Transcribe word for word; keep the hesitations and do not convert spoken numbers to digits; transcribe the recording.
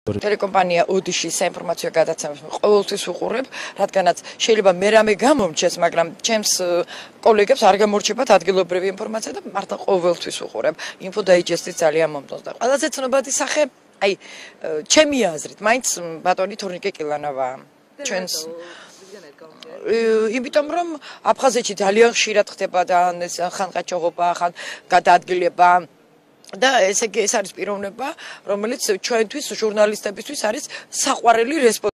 Telecompanija უდიში საინფორმაციო გადაცემას ყოველთვის ვუყურებ, რადგანაც შეიძლება მე რამე გამომჩეს, მაგრამ ჩემს კოლეგებს არ გამორჩებათ ადგილობრივი ინფორმაცია და მართლა ყოველთვის ვუყურებ. Info Digest-ი ძალიან მომწონს და ყველაზე ცნობადი სახე, აი, ჩემი აზრით, მაინც ბატონი თორნიკე კილანოვაა. ჩვენს იმიტომ რომ აფხაზეთში ძალიან ხშირად ხდება და ხანყაჩაღობა, ხან გადაადგილება და ესე იგი ეს არის პიროვნება, რომელიც ჩვენთვის ჟურნალისტებისთვის არის საყვარელი რესპონსი